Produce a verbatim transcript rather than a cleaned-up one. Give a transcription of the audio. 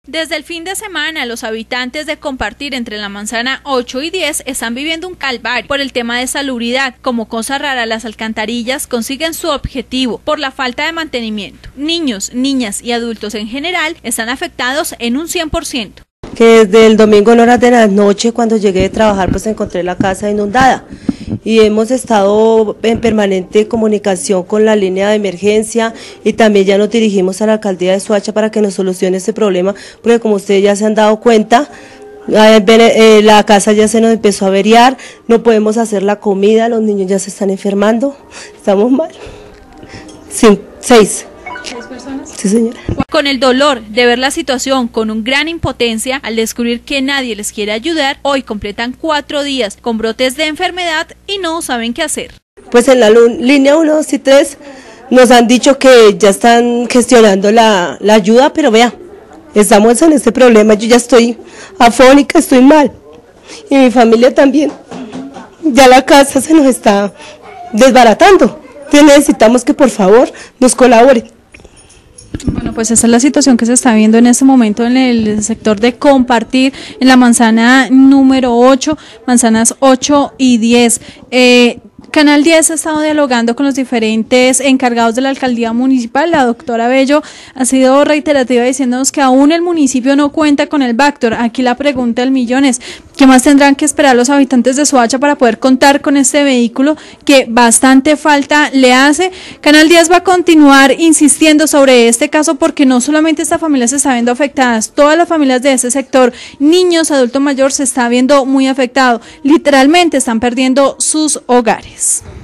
Desde el fin de semana, los habitantes de Compartir entre la manzana ocho y diez están viviendo un calvario por el tema de salubridad. Como cosa rara, las alcantarillas consiguen su objetivo por la falta de mantenimiento. Niños, niñas y adultos en general están afectados en un cien por ciento. Que desde el domingo en horas de la noche, cuando llegué de trabajar, pues encontré la casa inundada. Y hemos estado en permanente comunicación con la línea de emergencia y también ya nos dirigimos a la alcaldía de Soacha para que nos solucione este problema, porque como ustedes ya se han dado cuenta, la casa ya se nos empezó a averiar, no podemos hacer la comida, los niños ya se están enfermando, estamos mal. Sí, seis. ¿Seis personas? Sí, señora. Con el dolor de ver la situación, con un gran impotencia al descubrir que nadie les quiere ayudar, hoy completan cuatro días con brotes de enfermedad y no saben qué hacer. Pues en la línea uno, dos y tres nos han dicho que ya están gestionando la, la ayuda, pero vea, estamos en este problema, yo ya estoy afónica, estoy mal, y mi familia también, ya la casa se nos está desbaratando, entonces necesitamos que por favor nos colaboren. Bueno, pues esa es la situación que se está viendo en este momento en el sector de Compartir, en la manzana número ocho, manzanas ocho y diez. Eh, Canal diez ha estado dialogando con los diferentes encargados de la alcaldía municipal. La doctora Bello ha sido reiterativa diciéndonos que aún el municipio no cuenta con el Bactor. Aquí la pregunta del millón es, ¿qué más tendrán que esperar los habitantes de Soacha para poder contar con este vehículo que bastante falta le hace? Canal diez va a continuar insistiendo sobre este caso porque no solamente esta familia se está viendo afectadas, todas las familias de ese sector, niños, adultos mayores, se está viendo muy afectado. Literalmente están perdiendo sus hogares.